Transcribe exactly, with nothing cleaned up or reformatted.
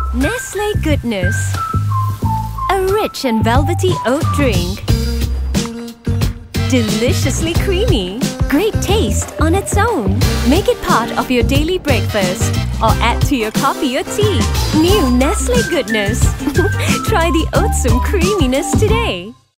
Nestle Goodnes. A rich and velvety oat drink. Deliciously creamy. Great taste on its own. Make it part of your daily breakfast or add to your coffee or tea. New Nestle Goodnes. Try the oatsome creaminess today.